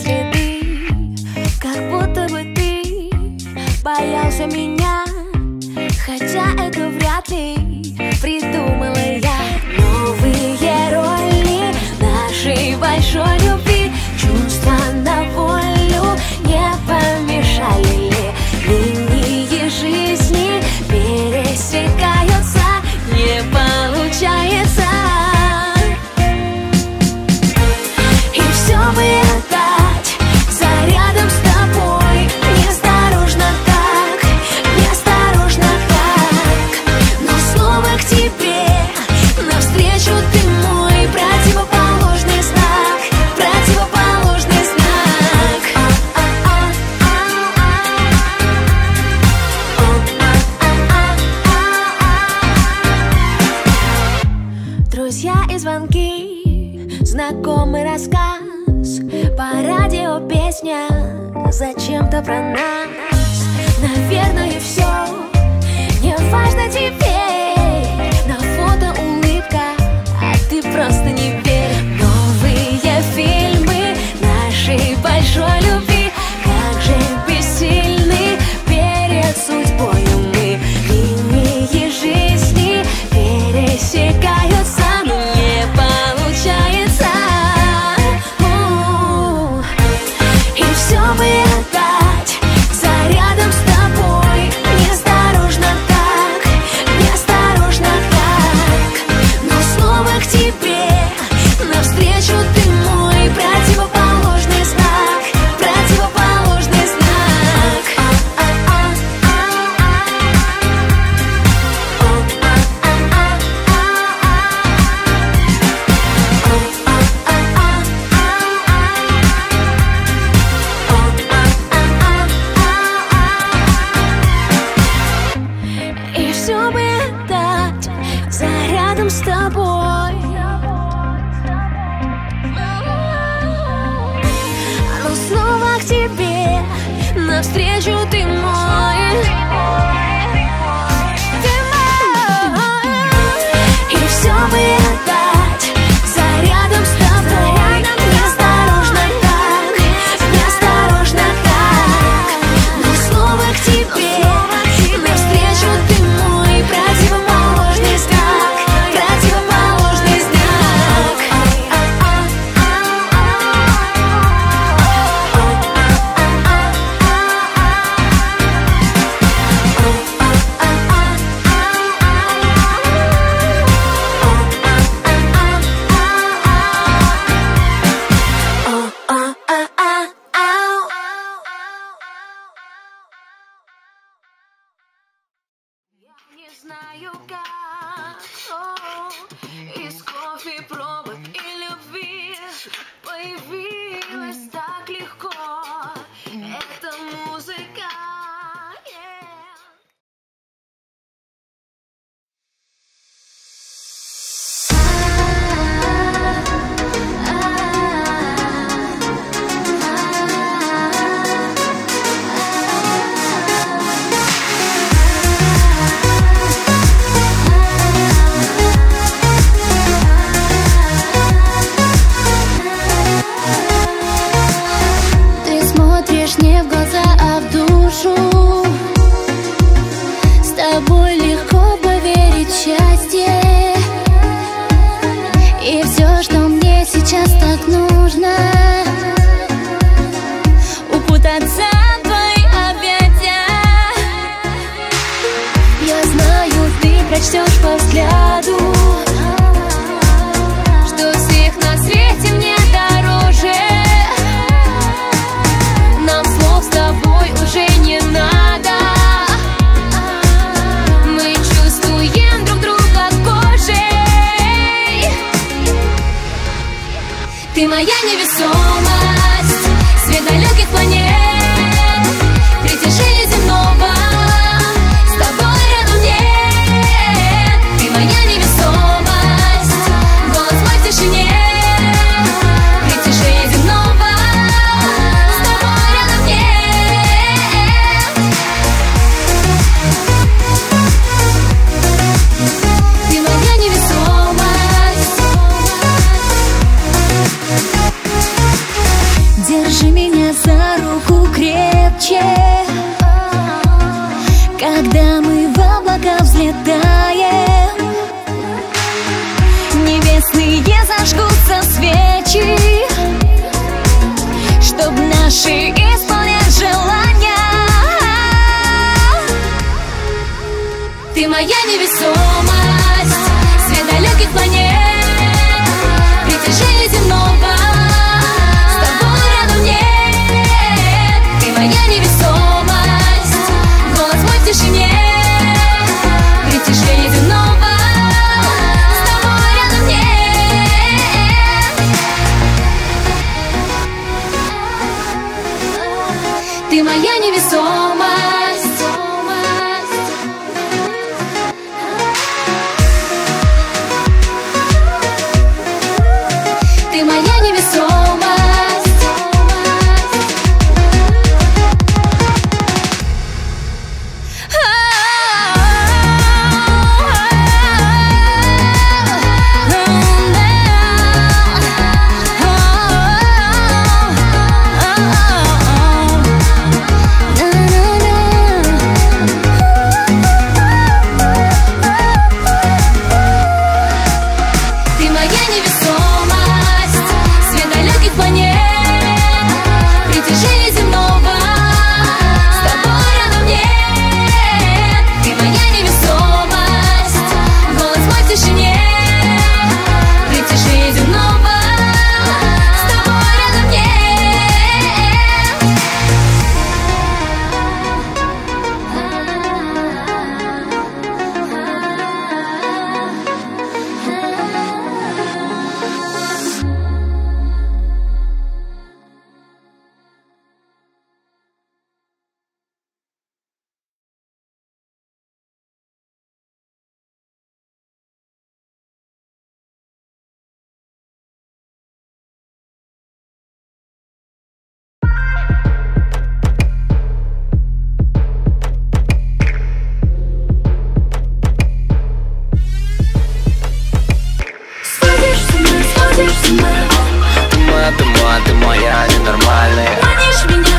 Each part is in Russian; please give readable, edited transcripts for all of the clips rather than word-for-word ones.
следы, как будто бы ты боялся меня, хотя это вряд ли придумала я. Новые роли нашей большой любви, чувства на волю не помешали ли? Линии жизни пересекаются, не получается. И все бы отдать за рядом с тобой. Неосторожно так, неосторожно так, но снова к тебе навстречу ты мой противоположный знак, противоположный знак. Друзья и звонки, знакомый рассказ, по радио песня зачем-то про нас. Наверное, все не важно теперь. На фото улыбка, а ты просто не верь. Новые фильмы нашей большой любви, как же бессильны перед судьбою мы. Линии жизни пересекаются, но не получается. И все бы отдать за рядом с тобой. Неосторожно так, неосторожно так, но снова к тебе навстречу ты мой противоположный знак, противоположный знак. И все бы отдать за рядом с тобой, но снова к тебе навстречу ты мой. Ты мой. И все бы отдать за рядом с тобой. Неосторожно так, неосторожно так, но снова к тебе навстречу ты мой противоположный знак, противоположный знак. Держи меня за руку крепче, когда мы в облака взлетаем. Небесные зажгутся свечи, чтоб наши исполнять желания. Ты моя невесомость, свет далеких планет, притяжение земного, с тобой рядом нет. Ты моя невесомость, голос мой в тишине, притяжение земного, с тобой рядом нет. Ты моя невесомость. Ты моя невесомость. Ты моя невесомость, свет далеких планет, притяжение земного, с тобой рядом нет. Ты моя невесомость, голос мой в тишине, притяжение земного, с тобой рядом нет. Ты моя ненормальная. Манишь меня,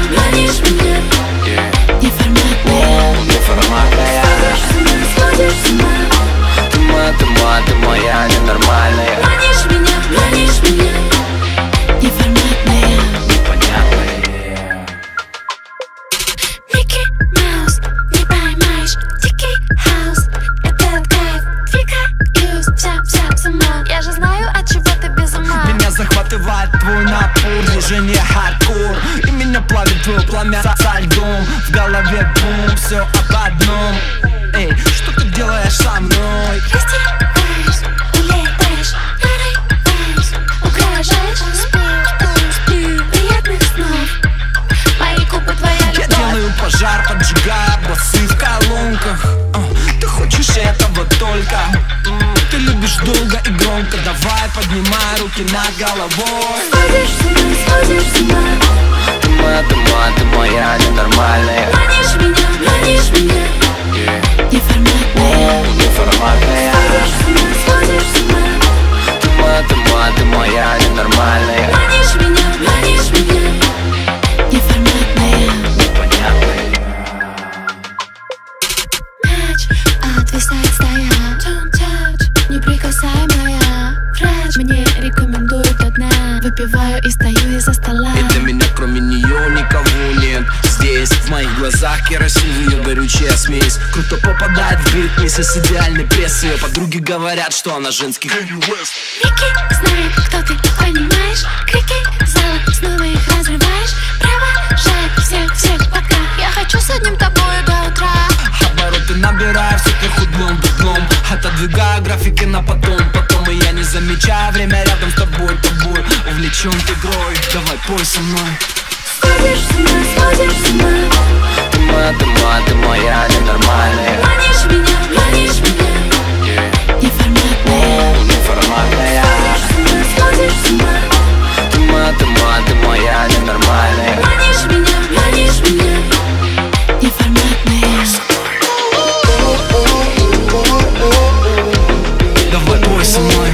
неформатная. Неформатная. Сходишь с ума. Ты моя ненормальная. Манишь меня, неформатная. Непонятная. Микки Маус, не поймаешь. Дикий хаус, этот кайф. Двигаюсь, вся сама. Я же знаю, от чего ты без ума. Меня захватывает твой напор, движение хардкор, и меня плавит твое пламя со льдом. В голове бум, все об одном. Эй, что ты делаешь со мной? Раздеваешь, улетаешь, нарываешь, угрожаешь. Сплю, приятных снов. Мои губы, твоя Я любовь. делаю пожар, поджигая басы в колонках. Ты хочешь этого только. Ты любишь долго и громко. Давай поднимай руки над головой. Сходишь с ума. Ты моя ненормальная. Манишь меня, неформатная. Неформатная. Сходишь с ума. Ты моя ненормальная. Манишь меня, неформатная. Непонятная. Мяч отвисает стоя. Don't touch, неприкасаемая. Врач мне рекомендует одна. Выпиваю и стою из-за стола. И для меня кроме нее никого нет. Здесь в моих глазах керосиновая горючая смесь. Круто попадает в бит вместе с идеальной прессой. Ее подруги говорят, что она женский Kanye West. Микки знает, кто ты, понимаешь. Крики зала, снова их разрываешь. Провожай всех пока. Я хочу с одним тобой до утра. Обороты набираю всяких углом в углом. Отодвигаю графики на потом. И я не замечаю время рядом с тобой. Увлечен игрой, давай пой со мной. Сходишь с ума. Ты моя ненормальная. Манишь меня, неформатная. Неформатная. Сходишь с ума. Ты моя ненормальная. Манишь меня, неформатная. Давай пой со мной.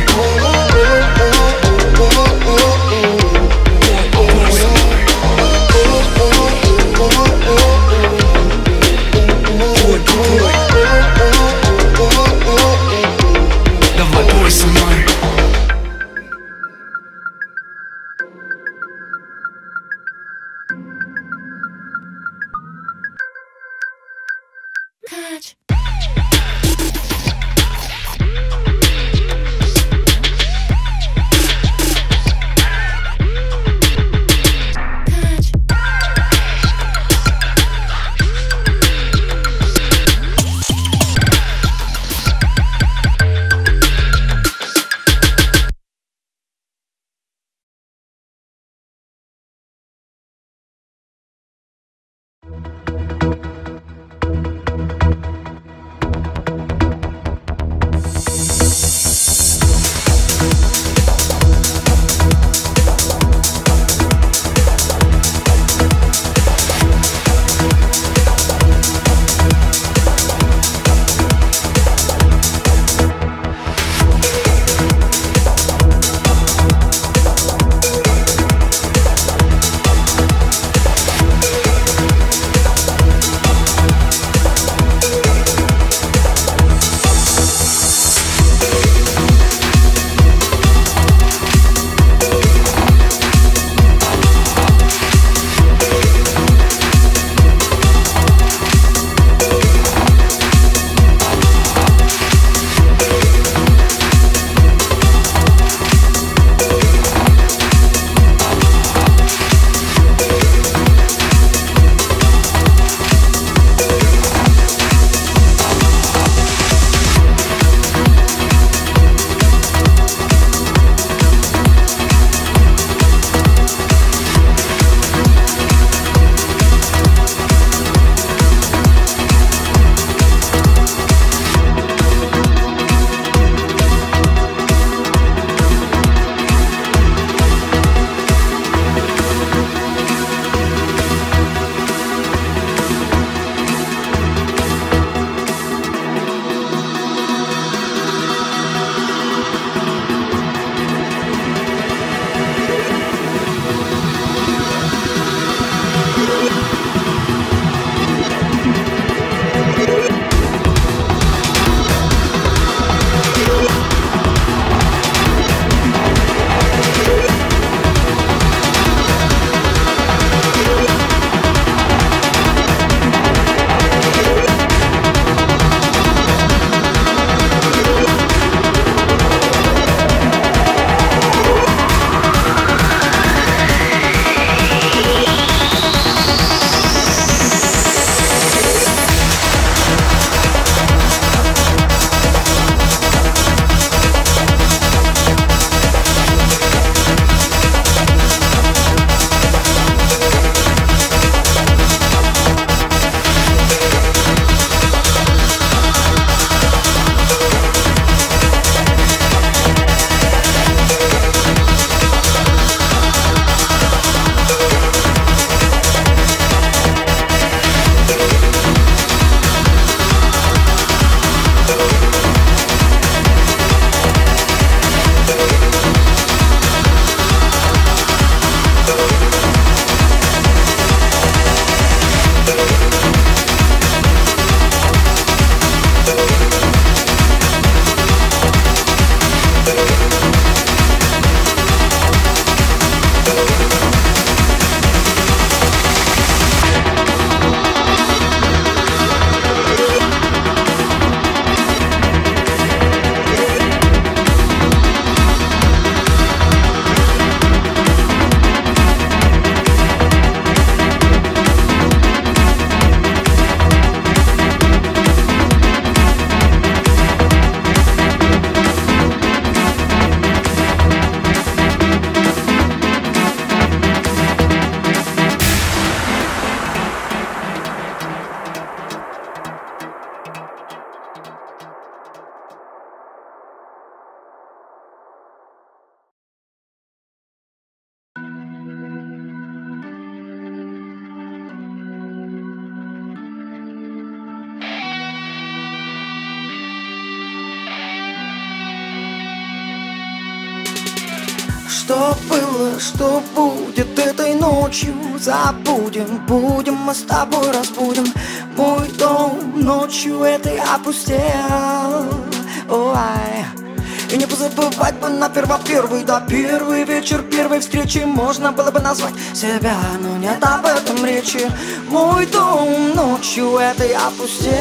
что было, что будет этой ночью. Забудем, будем мы с тобой разбудим. Мой дом ночью этой опустел. Ой. И не позабывать бы на первый, да, первый вечер первой встречи. Можно было бы назвать себя, но нет об этом речи. Мой дом ночью этой опустел.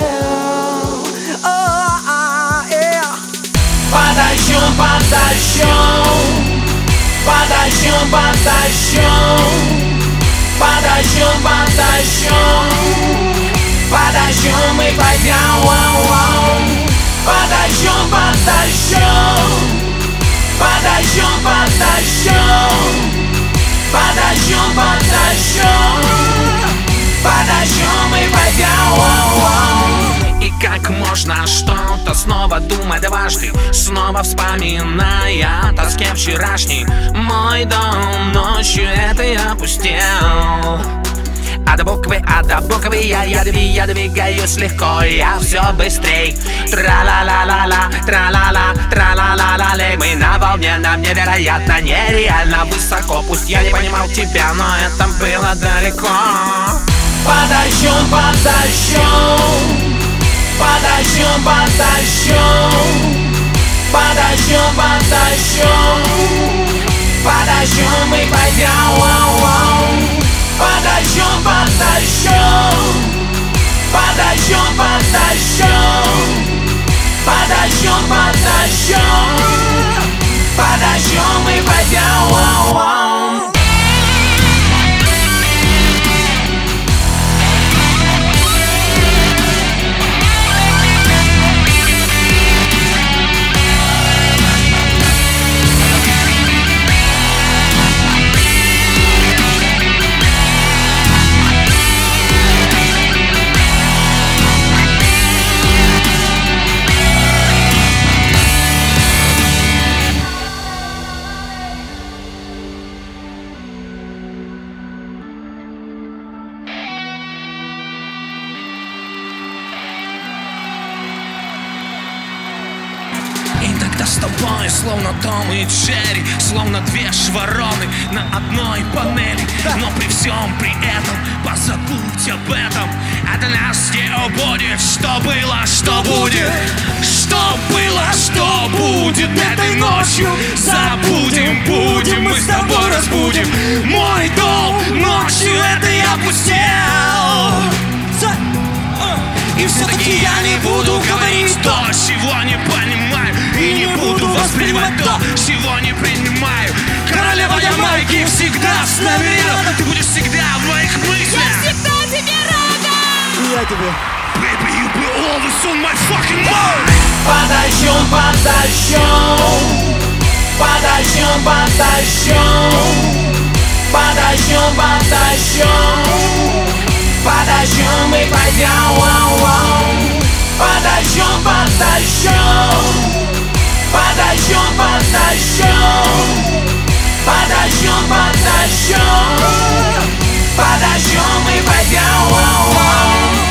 Подождем, подождем, подождем, подождем, подождем, подождем, подождем и пойдем. Подождем, подождем, подождем, подождем, подождем, подождем, подождем и пойдем. И как можно что-то снова думать дважды, снова вспоминая о тоске вчерашней. Мой дом ночью этой опустел. А до буквы я двигаюсь легко, я все быстрей. Тра-ла-ла-ла-ла, тра-ла-ла, тра-ла-ла-ла-лей. Мы на волне, нам невероятно, нереально высоко. Пусть я не понимал тебя, но это было далеко. Подождем, подождем, подождем, подождем, подождем, подождем, подождем и пойдем. Подождем, подождем, подождем, подождем, подождем, подождем, подождем и пойдем. С тобой, словно Том и Джерри, словно две вороны на одной панели. Но при всем при этом позабудь об этом. Это нас не убудет. Что было, что будет. Что было, что будет этой ночью. Забудем, будем, мы с тобой разбудим. Мой дом ночью этой опустел. И все-таки я не буду говорить то, чего не понимаю. И не буду воспринимать то, чего не принимаю. Королева Ямайки всегда с нами рядом. Ты будешь всегда в моих мыслях. Я всегда тебе рада. Я тебе. Baby, you be always on my fucking mind. Подождем, подождем, подождем, подождем, подождем, подождем, подождем и пойдем. Подождем, подождем, подождем, подождем, подождем, подождем, подождем и пойдем.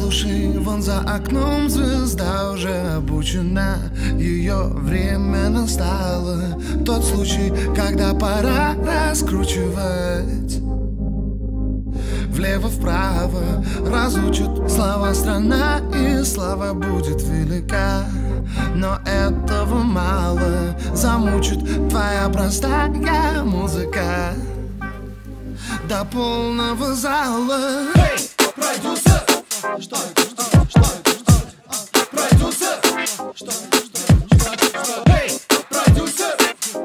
Слушай, вон за окном звезда уже обучена, ее время настало. Тот случай, когда пора раскручивать влево-вправо, разучат слова страна, и слава будет велика. Но этого мало, замучит твоя простая музыка до полного зала. Эй, продюсер! Что это? Продюсер! Что это? Эй, продюсер!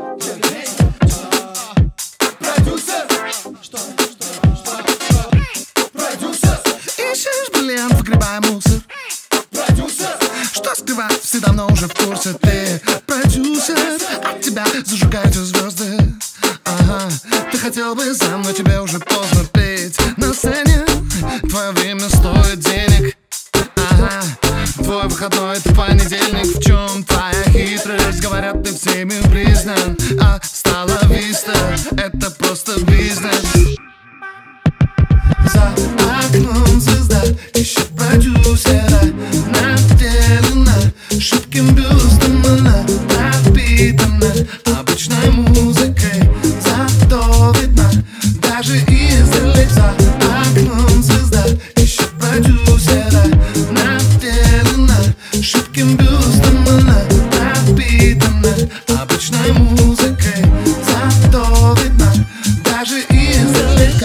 Продюсер! Что это? Продюсер! Ищешь бриллиант, выгребай мусор. Продюсер! Что скрывать, все давно уже в курсе. Ты продюсер, от тебя зажигаются звезды. Ага, ты хотел бы сам, но тебе уже поздно петь на сцене. Твое время стоит денег. Ага, твой выходной — это понедельник. В чем твоя хитрость? Говорят, ты всеми признан, а стала виста — это просто бизнес. За окном звезда ищет продюсера. Наделена шибким бюстом, она напитана обычной музыкой. Зато видно даже издали. За окном звезда ищет продюсера. Наделена шибким бюстом, она напитана обычной музыкой. Зато видно даже издалека.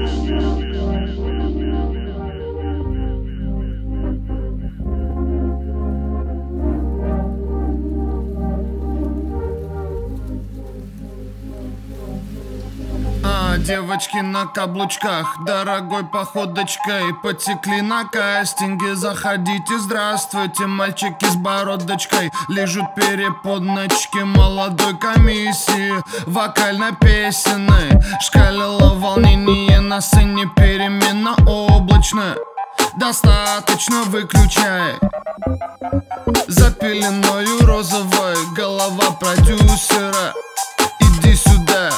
Девочки на каблучках, дорогой походочкой потекли на кастинге. Заходите, здравствуйте, мальчики с бородочкой лижут переподночки молодой комиссии вокально-песенной. Шкалило волнение на сцене переменно облачно. Достаточно, выключай. За пеленою розовой голова продюсера. Иди сюда.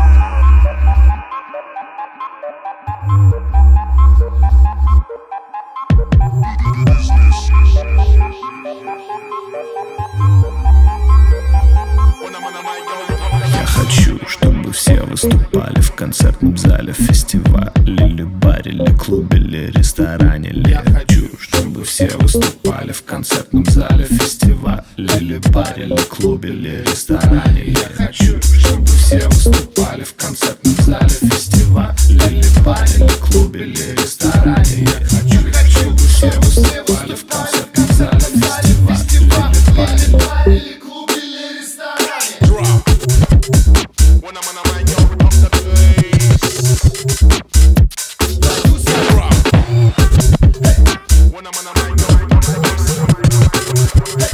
Я хочу, чтобы все выступали в концертном зале, фестивале, или баре, или клубе, или ресторане. Я хочу, чтобы все выступали в концертном зале, фестивале, или баре, или клубе, или ресторане. Я хочу, чтобы все выступали в концертном зале, фестивале, или баре, или клубе, или ресторане. Я хочу, чтобы все выступали в концертном зале, фестивале, или баре, или клубе, или ресторане. When I'm on a mic, yo, up the place. Producer drop. When I'm on a mic, yo, up the place.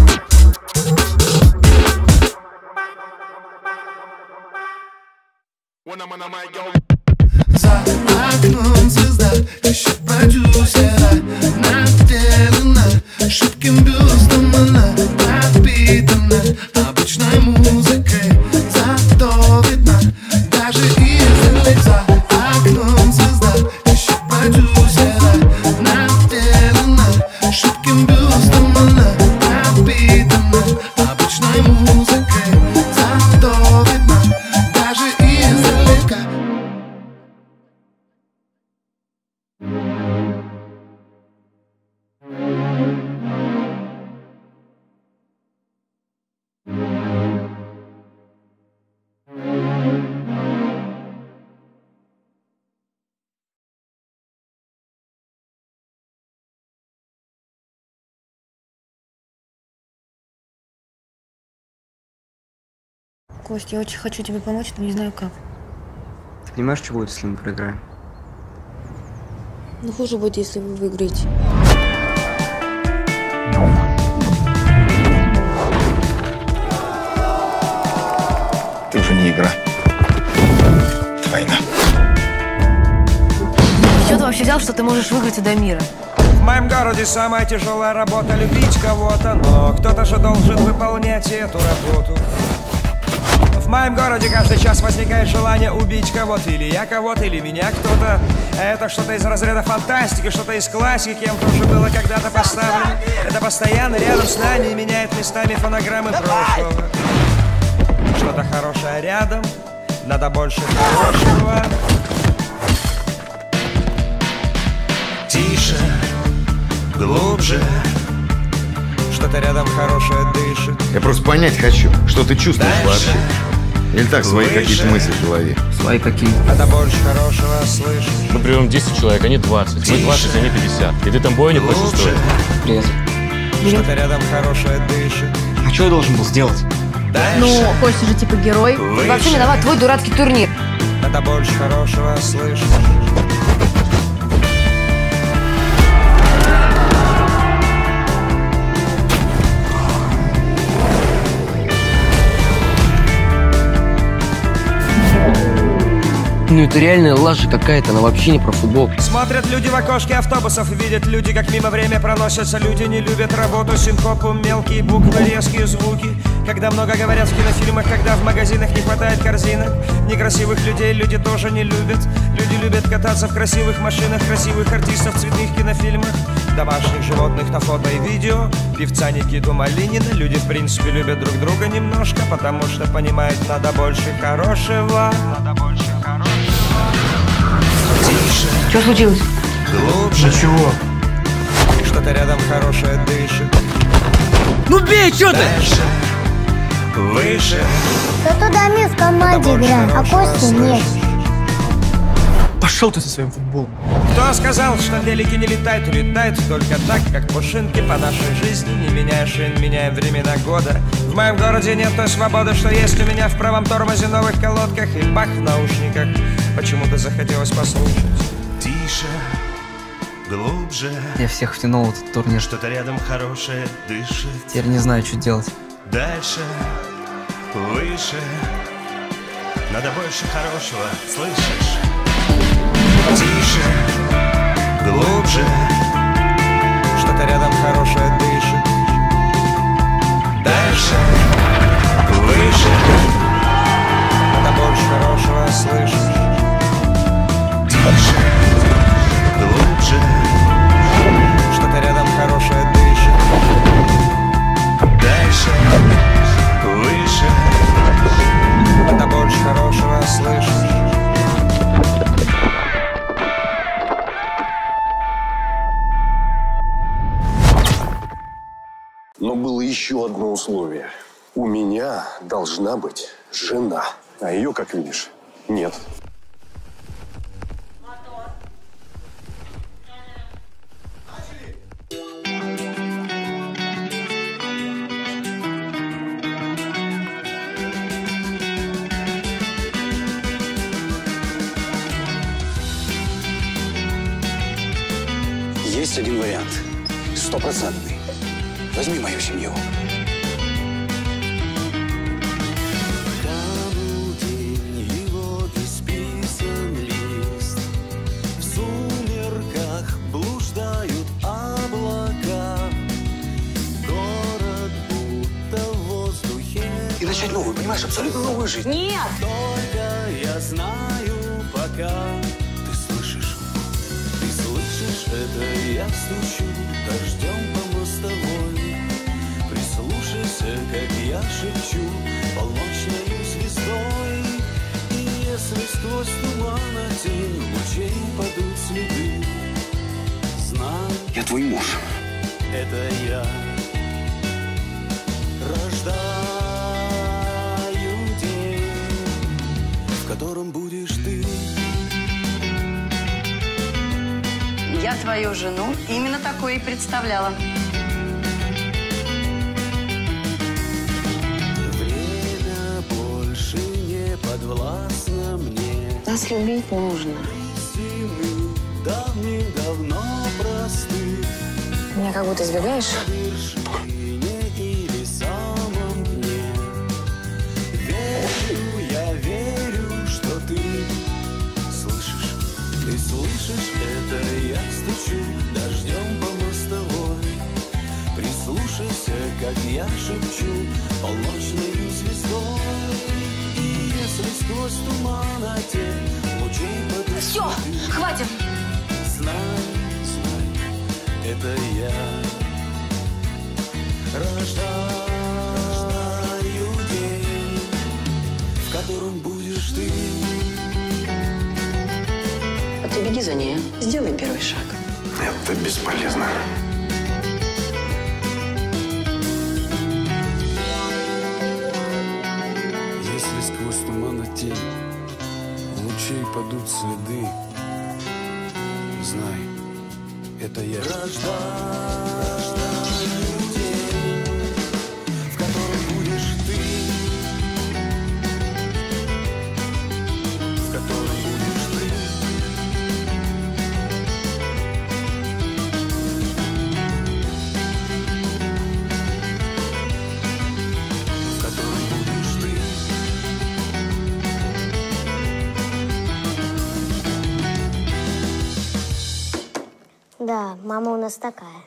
When I'm on a mic, yo. За окном звезда ищет продюсера. Наделена шибким бюстом, она напитана обычной музыкой. Зато видно даже издали. За окном звезда ищет продюсера. Наделена шибким бюстом, она напитана обычной музыкой. Зато видно даже издалека. Кость, я очень хочу тебе помочь, но не знаю как. Ты понимаешь, что будет, если мы проиграем? Ну хуже будет, если вы выиграете. Ты уже не игра. Это война. С чего ты вообще взял, что ты можешь выиграть у Дамира? В моем городе самая тяжелая работа — любить кого-то, но кто-то же должен выполнять эту работу. В моем городе каждый час возникает желание убить кого-то. Или я кого-то, или меня кто-то. Это что-то из разряда фантастики, что-то из классики, кем-то уже было когда-то поставлено. Это постоянно рядом с нами и меняет местами фонограммы прошлого. Что-то хорошее рядом, надо больше хорошего. Тише, глубже. Что-то рядом хорошее дышит. Я просто понять хочу, что ты чувствуешь вообще. Или так, свои какие-то мысли в голове? Свои какие? Надо больше хорошего слышать. Мы приведем 10 человек, они 20. Мы 20, они 50. И ты там бой не хочешь устроить? Привет. Что-то рядом хорошее дышит. А что я должен был сделать? Дальше. Ну, Костя же типа герой. Выше. Вообще виноват твой дурацкий турнир. Надо больше хорошего слышать. Ну это реальная лажа какая-то, она вообще не про футбол. Смотрят люди в окошке автобусов, видят люди, как мимо время проносятся. Люди не любят работу, синкопу, мелкие буквы, резкие звуки. Когда много говорят в кинофильмах, когда в магазинах не хватает корзинок. Некрасивых людей люди тоже не любят. Люди любят кататься в красивых машинах, красивых артистов в цветных кинофильмах. Домашних животных на фото и видео, певца Никиту Малинина. Люди в принципе любят друг друга немножко, потому что понимают, надо больше хорошего. Надо больше хорошего. Тише, Что случилось? глубже. Чего? Что-то рядом хорошее дышит. Ну бей, что ты? Дальше, выше. Кто-то Дамир в команде играет, а Костя нет. Пошел ты со своим футболом. Кто сказал, что велики не летают, улетают только так, как пушинки по нашей жизни. Не меняя шин, меняем времена года. В моем городе нет той свободы, что есть у меня в правом тормозе, новых колодках и бах в наушниках. Почему-то захотелось послушать. Тише, глубже. Я всех втянул в этот турнир. Что-то рядом хорошее дышит. Теперь не знаю, что делать. Дальше, выше. Надо больше хорошего, слышишь? Тише, глубже. Что-то рядом хорошее дышит. Дальше, выше. Надо больше хорошего слышать. Тише, глубже. Что-то рядом хорошее дышит. Дальше, выше. Надо больше хорошего слышать. Но было еще одно условие. У меня должна быть жена. А ее, как видишь, нет. Есть один вариант. 100%. Возьми мою семью. Его исписан лист. В сумерках блуждают облака. Город будто в воздухе. И начать новую, понимаешь, абсолютно новую жизнь. Нет! Только я знаю пока. Ты слышишь, это я стучу дождем по мостовой. Прислушайся, как я шепчу полночною звездой. И если сквозь туман тень лучей падут следы, знай, я твой муж. Это я рождаю день, в котором будешь ты. Я твою жену именно такой и представляла. Время больше не подвластно мне. Нас любить нужно. Истины давным-давно просты. Меня как будто избегаешь. На вершине или самом дне. Верю, я верю, что ты слышишь. Ты слышишь, это я стучу дождем по мостовой. Прислушайся, как я шепчу полночною звездой. сквозь туман тень лучей подушки. Все, хватит! Знай, знай, это я рождаю день, в котором будешь ты. А ты беги за ней, сделай первый шаг. Это бесполезно. Если сквозь туман тень лучей падут следы, знай, это я рождаю день, в котором будешь ты, в котором будешь ты. В котором будешь ты. Да, мама у нас такая.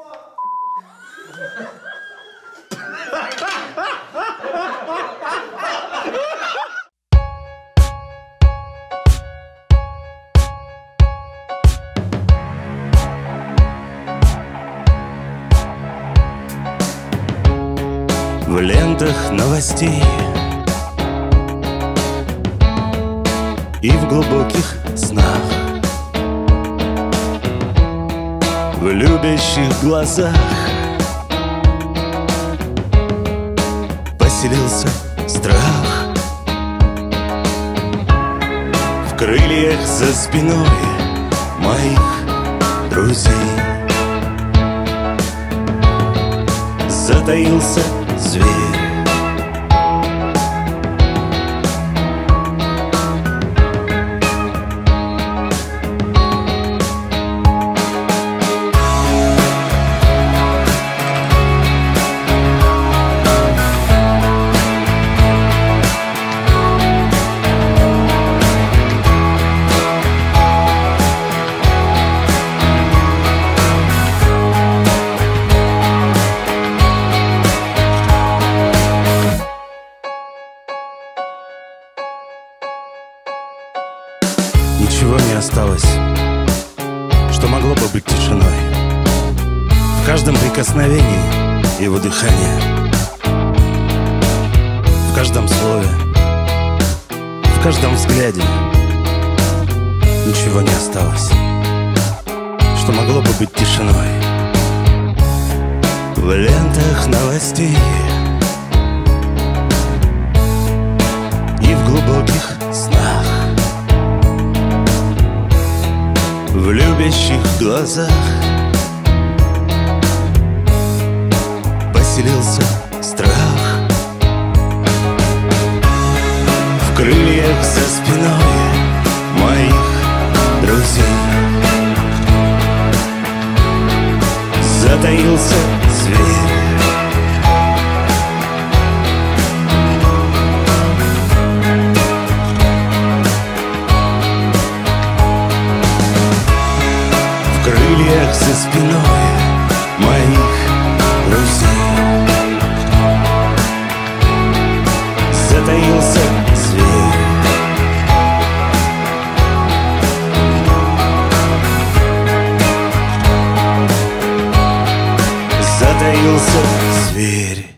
В лентах новостей и в глубоких снах, в любящих глазах поселился страх. В крыльях за спиной моих друзей затаился зверь. Ничего не осталось, что могло бы быть тишиной. В каждом прикосновении его дыхание, в каждом слове, в каждом взгляде. Ничего не осталось, что могло бы быть тишиной. В лентах новостей и в глубоких снах, в любящих глазах поселился страх. В крыльях за спиной моих друзей затаился зверь. В крыльях за спиной моих друзей затаился зверь. Затаился зверь.